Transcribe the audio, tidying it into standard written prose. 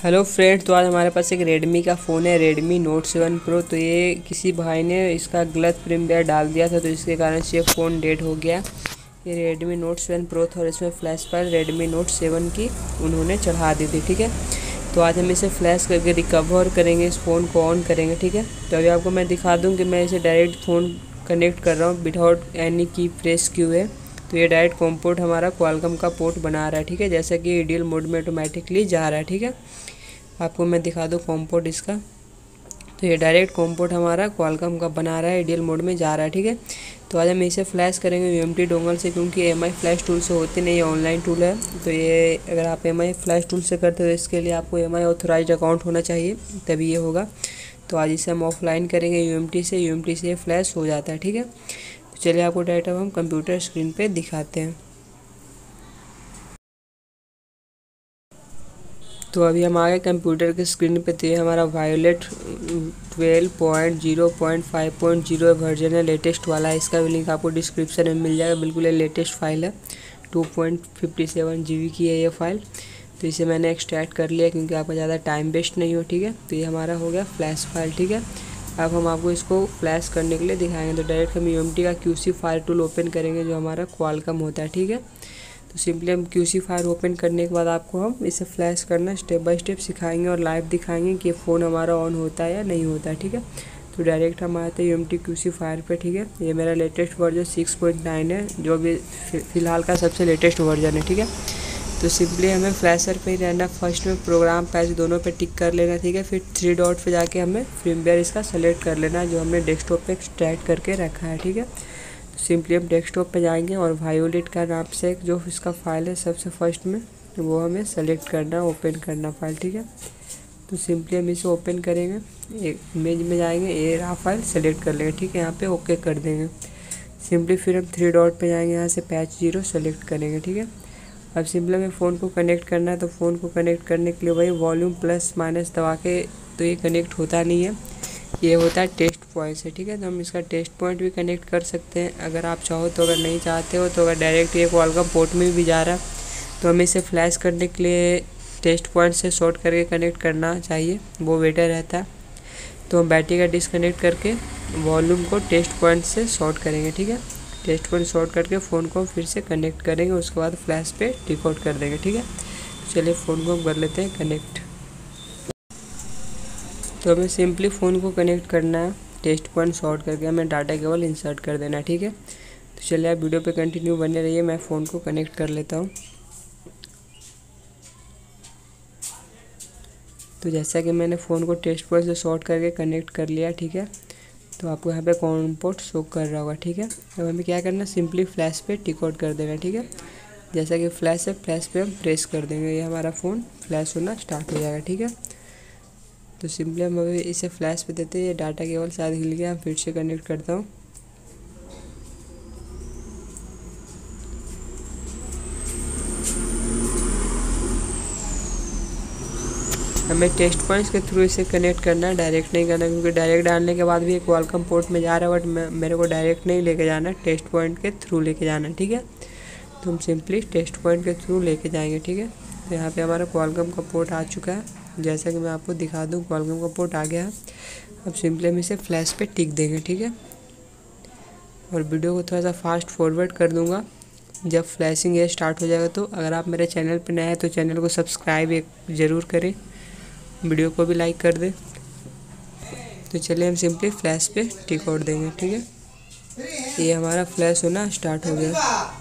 Hello friend, तो आज हमारे पास एक रेडमी का फ़ोन है, रेडमी नोट 7 प्रो। तो ये किसी भाई ने इसका गलत firmware डाल दिया था, तो इसके कारण से ये फ़ोन डेड हो गया। ये रेडमी नोट 7 प्रो था और इसमें फ्लैश फाइल रेडमी नोट 7 की उन्होंने चढ़ा दी थी। ठीक है, तो आज हम इसे फ्लैश करके रिकवर करेंगे, इस फ़ोन को ऑन करेंगे। ठीक है, तो अभी आपको मैं दिखा दूँ कि मैं इसे डायरेक्ट फ़ोन कनेक्ट कर रहा हूँ विदाउट एनी की प्रेस किए। तो ये डायरेक्ट कॉम पोर्ट हमारा क्वालकॉम का पोर्ट बना रहा है। ठीक है, जैसा कि आइडियल मोड में ऑटोमेटिकली जा रहा है। ठीक है, आपको मैं दिखा दूँ कॉम पोर्ट इसका। तो ये डायरेक्ट कॉम पोर्ट हमारा क्वालकॉम का बना रहा है, आइडियल मोड में जा रहा है। ठीक है, तो आज हम इसे फ्लैश करेंगे यूएमटी डोंगल से, क्योंकि एमआई फ्लैश टूल से होती नहीं है, ऑनलाइन टूल है। तो ये अगर आप एमआई फ्लैश टूल से करते हो तो इसके लिए आपको एमआई ऑथराइज्ड अकाउंट होना चाहिए, तभी ये होगा। तो आज इसे हम ऑफलाइन करेंगे यूएमटी से ये फ्लैश हो जाता है। ठीक है, तो चलिए आपको डायरेक्ट हम कंप्यूटर स्क्रीन पर दिखाते हैं। तो अभी हम आ गए कंप्यूटर के स्क्रीन पे। तो ये हमारा वायोलेट 12.0.5.0 वर्जन है, लेटेस्ट वाला है। इसका भी लिंक आपको डिस्क्रिप्शन में मिल जाएगा। बिल्कुल ये लेटेस्ट फाइल है, 2.57 GB की है ये फाइल। तो इसे मैंने एक्सट्रैक्ट कर लिया क्योंकि आपका ज़्यादा टाइम वेस्ट नहीं हो। ठीक है, तो ये हमारा हो गया फ्लैश फाइल। ठीक है, अब हम आपको इसको फ्लैश करने के लिए दिखाएंगे। तो डायरेक्ट हम यूएमटी का QC फायर टूल ओपन करेंगे, जो हमारा क्वालकॉम होता है। ठीक है, तो सिंपली हम QC फायर ओपन करने के बाद आपको हम इसे फ्लैश करना स्टेप बाय स्टेप सिखाएंगे और लाइव दिखाएंगे कि फ़ोन हमारा ऑन होता है या नहीं होता है। ठीक है, तो डायरेक्ट हम आते हैं यूएमटी QC फायर पे। ठीक है, ये मेरा लेटेस्ट वर्जन 6.9 है, जो अभी फ़िलहाल का सबसे लेटेस्ट वर्जन है। ठीक है, तो सिंपली हमें फ्लैशर पे ही रहना। फर्स्ट में प्रोग्राम पैच दोनों पे टिक कर लेना। ठीक है, फिर 3 डॉट पे जाके हमें firmware इसका सेलेक्ट कर लेना है, जो हमने डेस्कटॉप पे एक्सट्रैक्ट करके रखा है। ठीक है, सिंपली हम डेस्कटॉप पे जाएंगे और वायोलेट का नाम से जो इसका फाइल है सबसे फर्स्ट में, वो हमें सेलेक्ट करना, ओपन करना फाइल। ठीक है, तो सिंपली हम इसे ओपन करेंगे, एक इमेज में जाएंगे, ये रहा फाइल सेलेक्ट कर लेंगे। ठीक है, यहाँ पे ओके कर देंगे। सिंपली फिर हम 3 डॉट पे जाएंगे, यहाँ से पैच 0 सेलेक्ट करेंगे। ठीक है, अब सिंपली हमें फ़ोन को कनेक्ट करना है। तो फ़ोन को कनेक्ट करने के लिए वही वॉल्यूम प्लस माइनस दबा के, तो ये कनेक्ट होता नहीं है, ये होता है टेस्ट पॉइंट से। ठीक है, तो हम इसका टेस्ट पॉइंट भी कनेक्ट कर सकते हैं अगर आप चाहो तो। अगर नहीं चाहते हो तो अगर डायरेक्ट ये क्वालकॉम पोर्ट में भी जा रहा है तो हमें इसे फ्लैश करने के लिए टेस्ट पॉइंट से शॉर्ट करके कनेक्ट करना चाहिए, वो बेटर रहता है। तो हम बैटरी का डिस्कनेक्ट करके वॉल्यूम को टेस्ट पॉइंट से शॉर्ट करेंगे। ठीक है, टेस्ट पॉइंट शॉर्ट करके फ़ोन को फिर से कनेक्ट करेंगे, उसके बाद फ्लैश पे डिकोड कर देंगे। ठीक है, चलिए फ़ोन को कर लेते हैं कनेक्ट। तो हमें सिंपली फ़ोन को कनेक्ट करना है, टेस्ट पॉइंट शॉर्ट करके हमें डाटा केवल इंसर्ट कर देना है। ठीक है, तो चलिए आप वीडियो पे कंटिन्यू बने रहिए, मैं फ़ोन को कनेक्ट कर लेता हूँ। तो जैसा कि मैंने फ़ोन को टेस्ट पॉइंट से शॉर्ट करके कनेक्ट कर लिया। ठीक है, तो आपको यहाँ पे कॉम पोर्ट शो कर रहा होगा। ठीक है, अब हमें क्या करना है, सिंपली फ्लैश पे टिक आउट कर देना। ठीक है, जैसा कि फ्लैश है, फ्लैश पे हम प्रेस कर देंगे, ये हमारा फ़ोन फ्लैश होना स्टार्ट हो जाएगा। ठीक है, तो सिंपली हम अभी इसे फ्लैश पे देते हैं। ये डाटा केवल शायद हिल गया, फिर से कनेक्ट करता हूँ। हमें टेस्ट पॉइंट्स के थ्रू इसे कनेक्ट करना है, डायरेक्ट नहीं करना, क्योंकि डायरेक्ट डालने के बाद भी एक क्वालकॉम पोर्ट में जा रहा है, बट मेरे को डायरेक्ट नहीं लेके जाना है, टेस्ट पॉइंट के थ्रू लेके जाना है। ठीक है, तो हम सिंपली टेस्ट पॉइंट के थ्रू लेके जाएंगे। ठीक है, तो यहाँ पे हमारा क्वालकॉम का पोर्ट आ चुका है, जैसा कि मैं आपको दिखा दूँ, क्वालकॉम का पोर्ट आ गया है। अब सिंपली हम इसे फ्लैश पे टिक देंगे। ठीक है, और वीडियो को थोड़ा सा फास्ट फॉरवर्ड कर दूंगा जब फ्लैशिंग ये स्टार्ट हो जाएगा। तो अगर आप मेरे चैनल पर नए हैं तो चैनल को सब्सक्राइब एक ज़रूर करें, वीडियो को भी लाइक कर दें। तो चलिए हम सिंपली फ्लैश पे टिक आउट देंगे। ठीक है, ये हमारा फ्लैश होना स्टार्ट हो गया।